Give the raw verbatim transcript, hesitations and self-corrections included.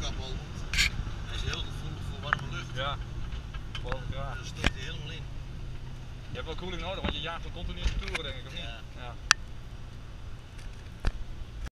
kap al, want hij is heel gevoelig voor warme lucht. Ja, geloof ik graag. Dan stort hij helemaal in. Je hebt wel koeling nodig, want je jaagt hem continu in de toeren denk ik, of niet? Ja. Ja.